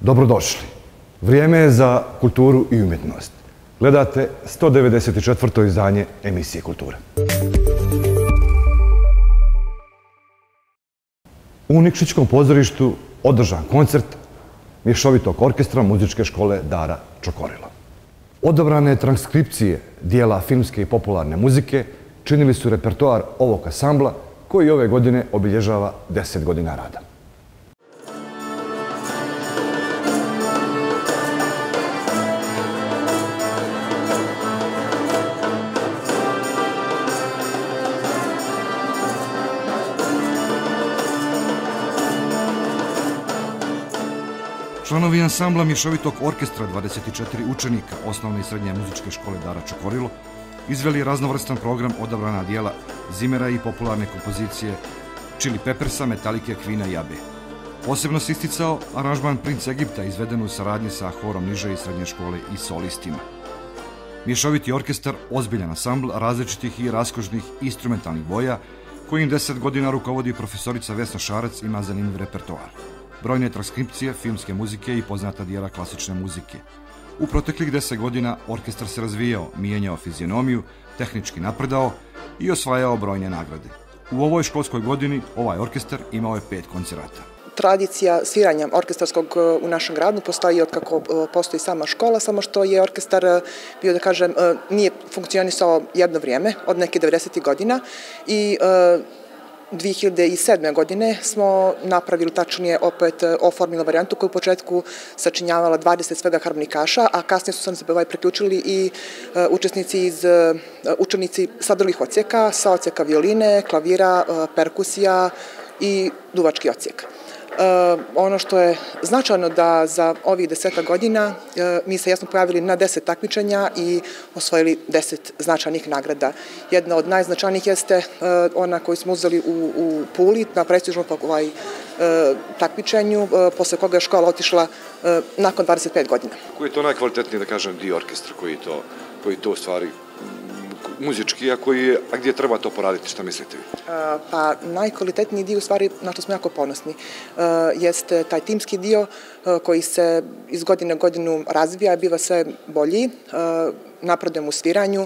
Dobrodošli. Vrijeme je za kulturu i umjetnost. Gledate 194. izdanje emisije Kultura. U Nikšićkom pozorištu održan koncert mješovitog orkestra muzičke škole Dara Čokorilo. Odabrane transkripcije dijela filmske i popularne muzike činili su repertoar ovog ansambla koji ove godine obilježava 10 godina rada. Članovi ansambla mješovitog orkestra 24 učenika osnovne i srednje muzičke škole Dara Čokorilo izveli raznovrstan program odabrana dijela Zimera i popularne kompozicije Chili Peppersa, Metalike, Queena i Abbe. Posebno se isticao aranžman Princ Egipta izveden u saradnji sa horom niže i srednje škole i solistima. Mješoviti orkestar ozbiljan ansambl različitih i raskošnih instrumentalnih boja kojim 10 godina rukovodi profesorica Vesna Šarac ima zanimljiv repertoar. Brojne transkripcije, filmske muzike i poznata dijela klasične muzike. U proteklih 10 godina orkestar se razvijao, mijenjao fizionomiju, tehnički napredao i osvajao brojne nagrade. U ovoj školskoj godini ovaj orkestar imao je 5 koncerata. Tradicija sviranja orkestarskog u našem gradu postoji od kako postoji sama škola, samo što je orkestar bio, da kažem, nije funkcionisao jedno vrijeme, od neke 90. godina i 2007. godine smo napravili, tačnije opet oformili varijantu koju u početku sačinjavala 20 svega harmonikaša, a kasnije su se priključili i učenici sa drugih odsjeka, sa odsjeka violine, klavira, perkusija i duvački odsjek. Ono što je značajno da za ovih 10 godina mi se jasno pojavili na 10 takmičenja i osvojili 10 značajnih nagrada. Jedna od najznačajnijih jeste ona koju smo uzeli u Puli na prestižnom takmičenju, posle koga je škola otišla nakon 25 godina. Koji je to najkvalitetniji, da kažem, dio orkestra koji to u stvari muzički, a gdje treba to poraditi, šta mislite vi? Pa najkvalitetniji dio, u stvari, na što smo jako ponosni, jeste taj timski dio koji se iz godine u godinu razvija, biva sve bolji, napredujemo u sviranju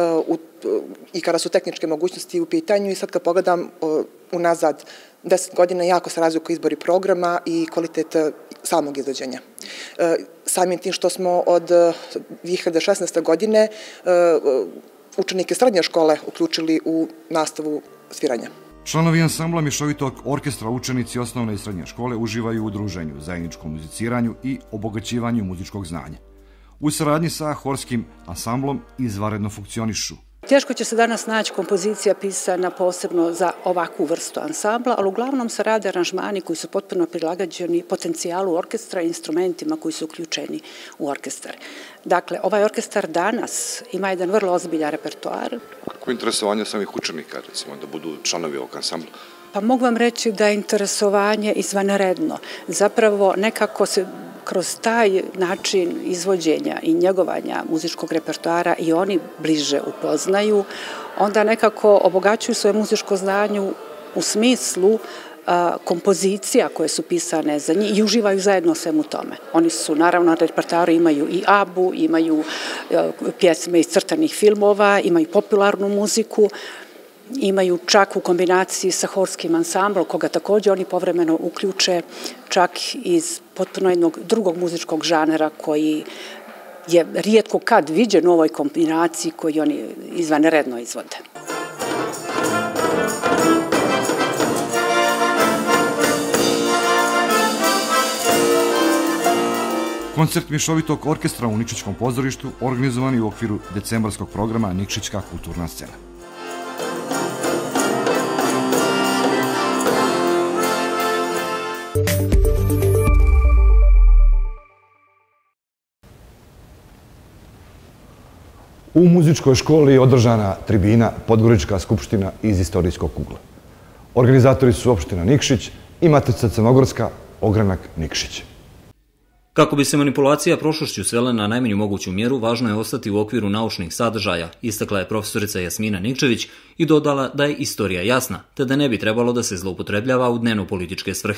i kada su tehničke mogućnosti u pitanju i sad kad pogledam unazad 10 godina jako se razviju izbori programa i kvalitet samog izvođenja. Samim tim što smo od 2016. godine učenike srednje škole uključili u nastavu sviranja. Članovi ansambla mješovitog orkestra učenici osnovne i srednje škole uživaju u druženju, zajedničkom muziciranju i obogaćivanju muzičkog znanja. U saradnji sa horskim ansamblom izvanredno funkcionišu. Teško će se danas naći kompozicija pisana posebno za ovakvu vrstu ansambla, ali uglavnom se rade aranžmani koji su potpuno prilagođeni potencijalu orkestra i instrumentima koji su uključeni u orkestar. Dakle, ovaj orkestar danas ima jedan vrlo ozbiljan repertoar. Kako je interesovanje samih učenika, recimo, da budu članovi ovog ansambla? Pa mogu vam reći da je interesovanje izvanredno. Zapravo nekako se kroz taj način izvođenja i njegovanja muzičkog repertoara i oni bliže upoznaju, onda nekako obogaćuju svoje muzičko znanje u smislu kompozicija koje su pisane za njih i uživaju zajedno svemu tome. Oni su, naravno, na repertoaru imaju i Abbu, imaju pjesme iz crtanih filmova, imaju popularnu muziku, imaju čak u kombinaciji sa horskim ansamblom, koga također oni povremeno uključe, čak iz potpuno jednog drugog muzičkog žanera koji je rijetko kad viđen u ovoj kombinaciji koju oni izvanredno izvode. Koncert mješovitog orkestra u Nikšićkom pozorištu organizovan je u okviru decembarskog programa Nikšićka kulturna scena. U muzičkoj školi je održana tribina Podgorička skupština iz istorijskog ugla. Organizatori su opština Nikšić i Matica Crnogorska, ogranak Nikšić. Kako bi se manipulacija prošlošću svela na najmanju moguću mjeru, važno je ostati u okviru naučnih sadržaja, istakla je profesorica Jasmina Nikčević i dodala da je istorija jasna, te da ne bi trebalo da se zloupotrebljava u dnevno-političke svrhe.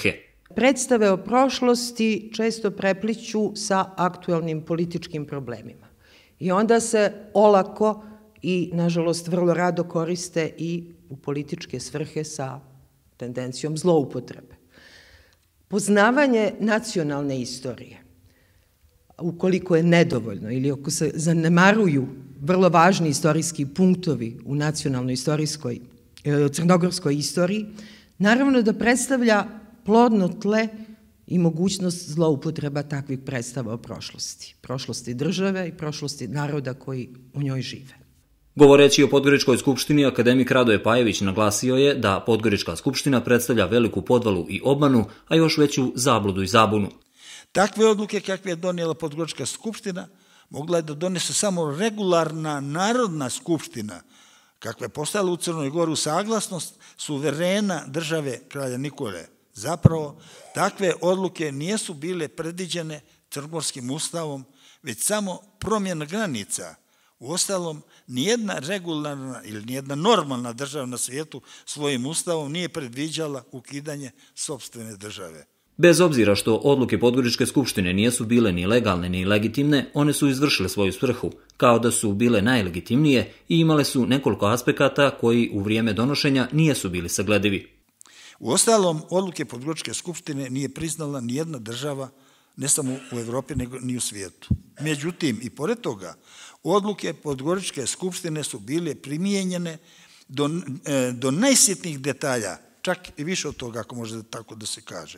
Predstave o prošlosti često prepliću sa aktuelnim političkim problemima. I onda se olako i, nažalost, vrlo rado koriste i u političke svrhe sa tendencijom zloupotrebe. Poznavanje nacionalne istorije, ukoliko je nedovoljno ili ako se zanemaruju vrlo važni istorijski punktovi u nacionalnoj istorijskoj, crnogorskoj istoriji, naravno da predstavlja plodno tle i mogućnost zloupotreba takvih predstava o prošlosti države i prošlosti naroda koji u njoj žive. Govoreći o Podgoričkoj skupštini, akademik Radoje Pajević naglasio je da Podgorička skupština predstavlja veliku podvalu i obmanu, a još veću zabludu i zabunu. Takve odluke kakve je donijela Podgorička skupština mogla je da donese samo regularna narodna skupština, kakva je postala u Crnoj Gori u saglasnost suverena države kralja Nikole. Zapravo, takve odluke nisu bile predviđene crnogorskim ustavom, već samo promjena granica. Uostalom, nijedna regularna ili nijedna normalna država na svijetu svojim ustavom nije predviđala ukidanje sopstvene države. Bez obzira što odluke Podgoričke skupštine nisu bile ni legalne ni legitimne, one su izvršile svoju svrhu, kao da su bile najlegitimnije i imale su nekoliko aspekata koji u vrijeme donošenja nisu bili sagledivi. Uostalom, odluke Podgoričke skupštine nije priznala nijedna država, ne samo u Evropi, nego ni u svijetu. Međutim, i pored toga, odluke Podgoričke skupštine su bile primijenjene do najsitnijih detalja, čak i više od toga, ako može tako da se kaže.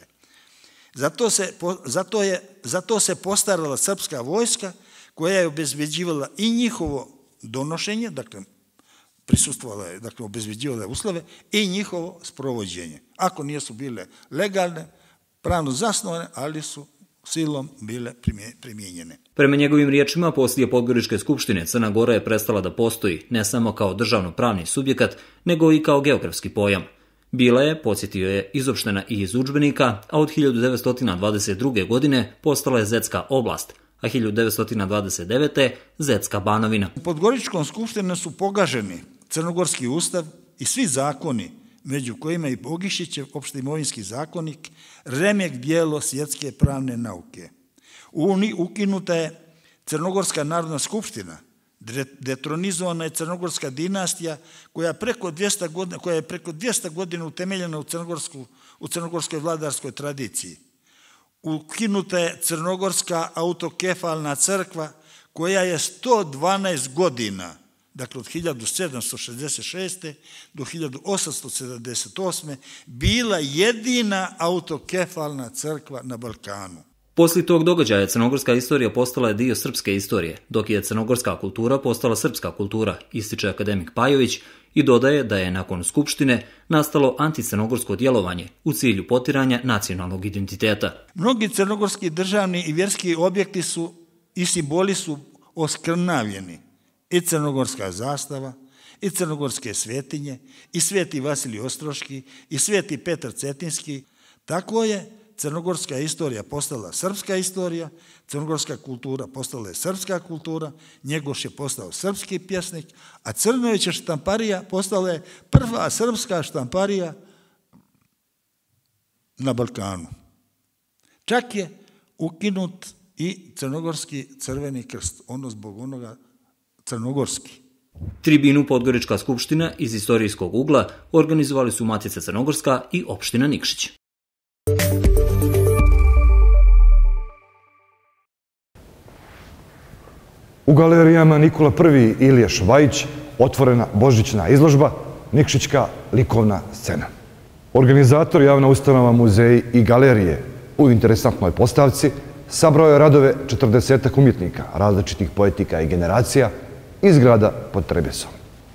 Zato se postarala srpska vojska koja je obezbeđivala i njihovo donošenje, dakle, prisustvovala je, dakle, obezbeđivala je uslove i njihovo sprovođenje. Ako nisu bile legalne, pravno zasnovane, ali su silom bile primijenjene. Prema njegovim riječima, poslije Podgoričke skupštine Crna Gora je prestala da postoji ne samo kao državno-pravni subjekat, nego i kao geografski pojam. Bila je, podsjetio je, izopštena i iz udžbenika, a od 1922. godine postala je Zetska oblast, a 1929. Zetska banovina. U Podgoričkom skupštini su pogaženi Crnogorski ustav i svi zakoni, među kojima i Bogišićev opšteimovinski zakonik, remek dijelo svjetske pravne nauke. Ukinuta je Crnogorska narodna skupština, detronizovana je Crnogorska dinastija koja je preko 200 godina utemeljena u crnogorskoj vladarskoj tradiciji. Ukinuta je Crnogorska autokefalna crkva koja je 112 godina, dakle od 1766. do 1878. bila jedina autokefalna crkva na Balkanu. Poslije tog događaja crnogorska istorija postala je dio srpske istorije, dok je crnogorska kultura postala srpska kultura, ističe akademik Pajović i dodaje da je nakon skupštine nastalo anticrnogorsko djelovanje u cilju potiranja nacionalnog identiteta. Mnogi crnogorski državni i vjerski objekti su i simboli su oskrnavljeni. I crnogorska zastava, i crnogorske svetinje, i sveti Vasilij Ostroški, i sveti Petar Cetinski. Tako je crnogorska istorija postala srpska istorija, crnogorska kultura postala je srpska kultura, Njegoš je postao srpski pjesnik, a Crnojevića štamparija postala je prva srpska štamparija na Balkanu. Čak je ukinut i crnogorski crveni krst, ono zbog onoga crnogorski. Tribinu Podgorička skupština iz istorijskog ugla organizovali su Matica Crnogorska i opština Nikšić. U galerijama Nikola I i Ilija Švajić otvorena božićna izložba Nikšićka likovna scena. Organizator javna ustanova muzeji i galerije u interesantnoj postavci sabrao je radove 40 umjetnika, različitih poetika i generacija iz grada pod Trebesom.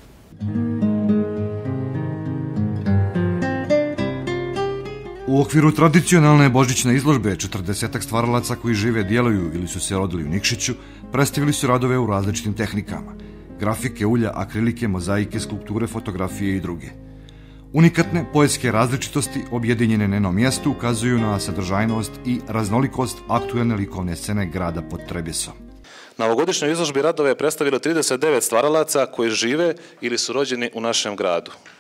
U okviru tradicionalne božićne izložbe 40 stvaralaca koji žive, djeluju ili su se rodili u Nikšiću predstavili su radove u različitim tehnikama: grafike, ulja, akrilike, mozaike, skulpture, fotografije i druge. Unikatne poetske različitosti objedinjene na jednom mjestu ukazuju na sadržajnost i raznolikost aktuelne likovne scene grada pod Trebesom. Na ovogodišnjoj izložbi radove je predstavilo 39 stvaralaca koji žive ili su rođeni u našem gradu.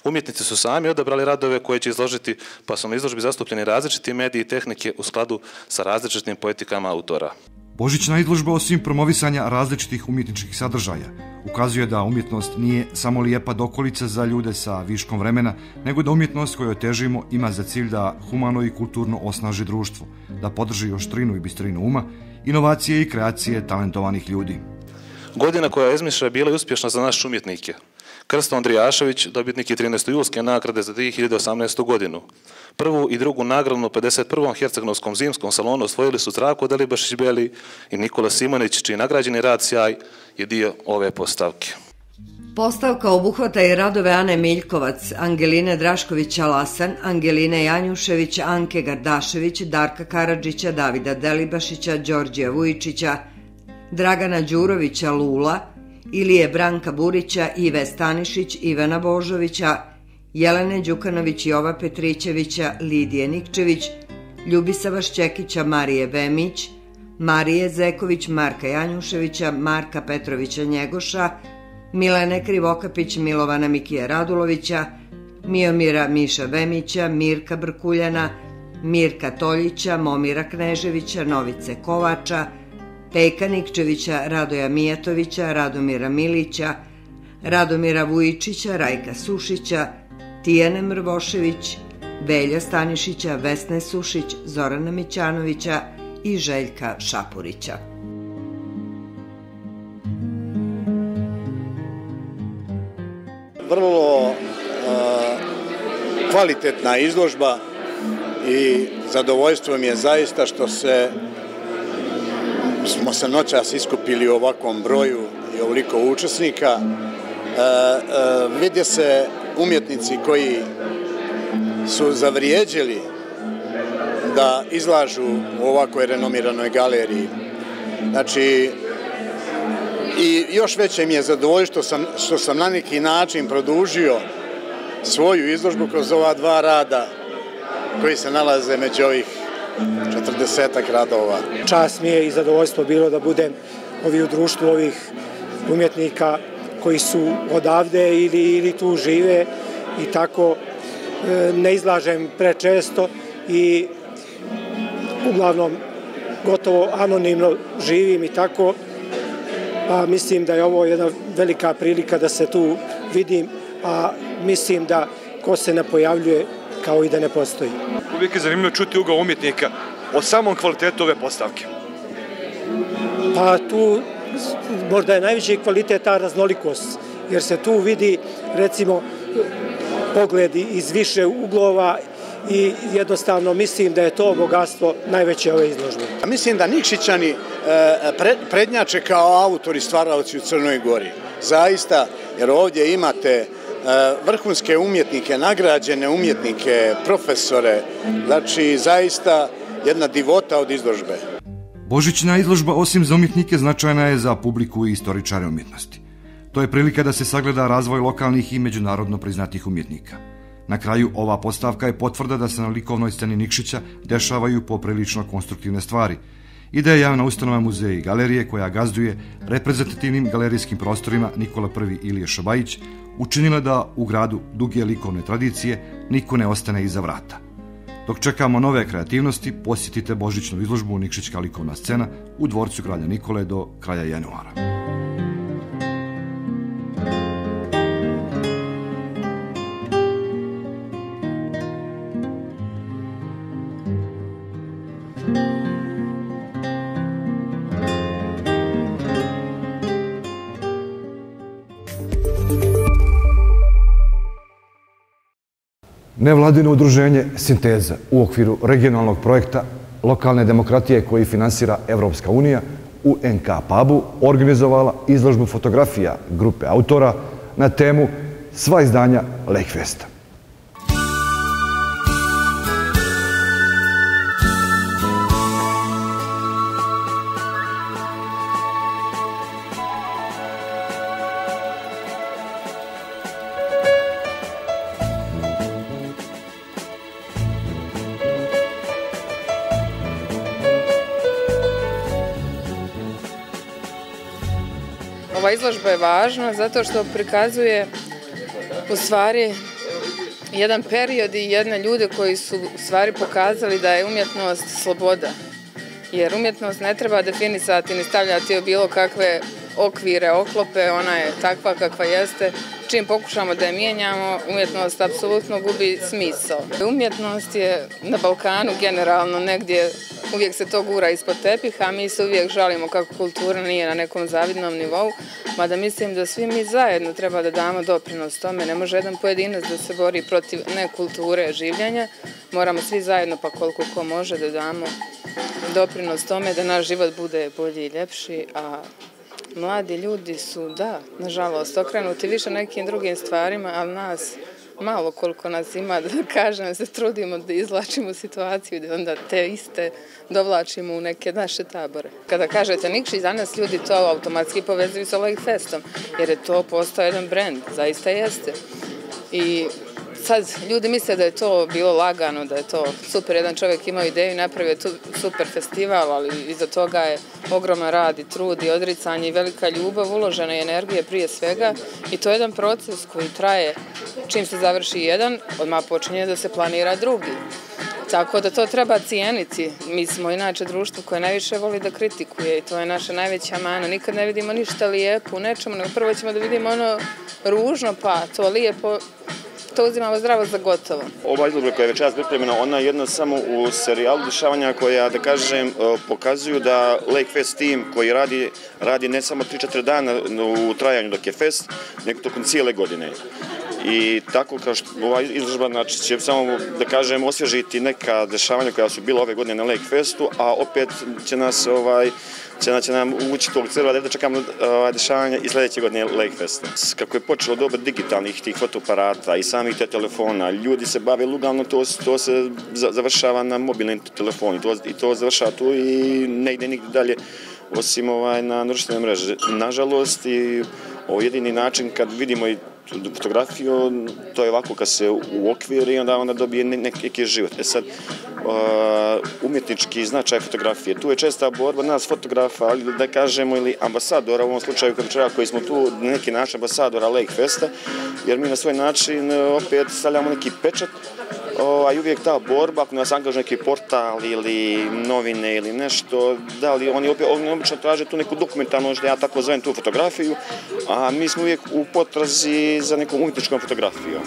Umjetnici su sami odabrali radove koje će izložiti, pa su na izložbi zastupljeni različiti mediji i tehnike u skladu sa različitim poetikama autora. Božićna izložba, osim promovisanja različitih umjetničkih sadržaja, ukazuje da umjetnost nije samo lijepa dokolica za ljude sa viškom vremena, nego da umjetnost koju težimo ima za cilj da humano i kulturno osnaži društvo, da podrži oštrinu i bistrinu uma, inovacije i kreacije talentovanih ljudi. Godina koja je izmišlja bila je uspješna za naše umjetnike. Krsto Andrijašević, dobitnik je 13. julske nagrade za 2018. godinu. Prvu i drugu nagradu u 51. Herceg-Novskom zimskom salonu osvojili su Zdravko Delibašić-Beli i Nikola Simonić, čiji nagrađeni rad Sjaj je dio ove postavke. Postavka obuhvata i radove Ane Miljkovac, Angeline Draškovića-Lasan, Angeline Janjušević, Anke Gardašević, Darka Karadžića, Davida Delibašića, Đorđija Vujičića, Dragana Đurovića Lula, Ilije Branka Burića, Ive Stanišić, Ivana Božovića, Jelene Đukanović, Jova Petrićevića, Lidije Nikčević, Ljubisava Šćekića, Marije Vemić, Marije Zeković, Marka Janjuševića, Marka Petrovića Njegoša, Milene Krivokapić, Milovana Mikija Radulovića, Miomira Miša Vemića, Mirka Brkuljana, Mirka Toljića, Momira Kneževića, Novice Kovača, Pejka Nikčevića, Radoja Mijatovića, Radomira Milića, Radomira Vujičića, Rajka Sušića, Tijane Mrvošević, Velja Stanišića, Vesne Sušić, Zorana Mićanovića i Željka Šapurića. Vrlo kvalitetna izložba i zadovoljstvo mi je zaista što smo se noćas iskupili u ovakvom broju i ovoliko učesnika. Vide se umjetnici koji su zavrijeđeli da izlažu u ovakvoj renomiranoj galeriji. Znači, i još veće mi je zadovoljstvo što sam na neki način produžio svoju izložbu kroz ova dva rada koji se nalaze među ovih 40 radova. Čast mi je i zadovoljstvo bilo da budem u društvu ovih umjetnika koji su odavde ili tu žive i tako ne izlažem prečesto i uglavnom gotovo anonimno živim i tako, pa mislim da je ovo jedna velika prilika da se tu vidim, a mislim da ko se ne pojavljuje kao i da ne postoji. Uvijek je zanimljivo čuti ugao umjetnika o samom kvalitetu ove postavke. Pa tu možda je najveći kvalitet ta raznolikost, jer se tu vidi recimo pogled iz više uglova i jednostavno mislim da je to bogatstvo najveće ove izložbe. Mislim da Nikšićani prednjače kao autori, stvaraoci u Crnoj Gori. Zaista, jer ovdje imate vrhunske umjetnike, nagrađene umjetnike, profesore, znači zaista jedna divota od izložbe. Božićna izložba osim za umjetnike značajna je za publiku i istoričare umjetnosti. To je prilika da se sagleda razvoj lokalnih i međunarodno priznatih umjetnika. Na kraju, ova postavka je potvrda da se na likovnoj sceni Nikšića dešavaju poprilično konstruktivne stvari i da je javna ustanova muzeja i galerije koja gazduje reprezentativnim galerijskim prostorima Nikola I. Ilije Šabajić učinila da u gradu duge likovne tradicije niko ne ostane iza vrata. Dok čekamo nove kreativnosti, posjetite božićnu izložbu Nikšićka likovna scena u dvorcu kralja Nikole do kraja januara. Nevladino udruženje Sinteza u okviru regionalnog projekta lokalne demokratije koji finansira Evropska unija u NK pubu organizovala izložbu fotografija grupe autora na temu sva izdanja Lekfesta. Ova izložba je važna zato što prikazuje u stvari jedan period i jedne ljude koji su u stvari pokazali da je umjetnost sloboda. Jer umjetnost ne treba definisati ni stavljati u bilo kakve okvire, oklope, ona je takva kakva jeste. Čim pokušamo da je mijenjamo, umjetnost apsolutno gubi smisao. Umjetnost je na Balkanu generalno negdje, uvijek se to gura ispod tepiha, a mi se uvijek žalimo kako kultura nije na nekom zavidnom nivou, mada mislim da svi mi zajedno treba da damo doprinos tome. Ne može jedan pojedinac da se bori protiv nekulture življenja, moramo svi zajedno, pa koliko ko može, da damo doprinos tome da naš život bude bolji i ljepši, a mladi ljudi su, da, nažalost, okrenuti više nekim drugim stvarima, ali nas, malo koliko nas ima, da kažem, se trudimo da izvlačimo situaciju, da onda te iste dovlačimo u neke naše tabore. Kada kažete Nikšić, danas ljudi to automatski povezuju sa Lake Festom, jer je to postao jedan brend, zaista jeste. I sad ljudi misle da je to bilo lagano, da je to super, jedan čovjek imao ideju i napravio tu super festival, ali iza toga je ogroman rad i trud i odricanje i velika ljubav, uložena i energije prije svega i to je jedan proces koji traje, čim se završi jedan, odmah počinje da se planira drugi. Tako da to treba cijeniti. Mi smo inače društvo koje najviše voli da kritikuje i to je naša najveća mana. Nikad ne vidimo ništa lijepo u nečemu, nego prvo ćemo da vidimo ono ružno, pa to lijepo, to uzimamo zdravo za gotovo. Ova izložba koja je večeras pripremljena, ona je jedna samo u serijalu dešavanja koja, da kažem, pokazuju da Lake Fest team koji radi ne samo 3-4 dana u trajanju dok je fest, nego tokom cijele godine. I tako kao što ova izložba znači, će samo, da kažem, osvježiti neka dešavanja koja su bila ove godine na Lake Festu, a opet će nas će nam uvući tog crva da čekamo dešavanja i sljedeće godine Lake Festa. Kako je počelo doba digitalnih tih fotoaparata i samih te telefona, ljudi se bave uglavnom, to se završava na mobilnim telefoni i to završava tu i ne ide nigdje dalje osim na društvene mreže. Nažalost, i jedini način kad vidimo i fotografiju, to je ovako kad se uokviri i onda dobije neki život. Sad, umjetnički značaj fotografije. Tu je česta borba nas fotografa, ali da kažemo ili ambasadora, u ovom slučaju koji smo tu neki naš ambasadora Lake Festa, jer mi na svoj način opet stavljamo neki pečat, a i uvijek ta borba, ako nas angažuje neki portal ili novine ili nešto, da li oni obično traže tu neku dokumentarnu, što ja tako zovem tu fotografiju, a mi smo uvijek u potrazi za nekom umjetničkom fotografijom.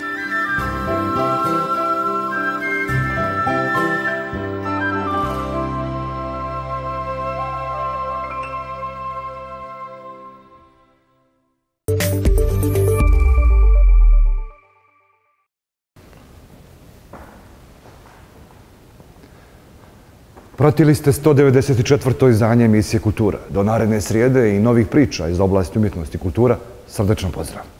Pratili ste 194. izdanje emisije Kultura. Do naredne srijede i novih priča iz oblasti umjetnosti i kultura. Srdečan pozdrav.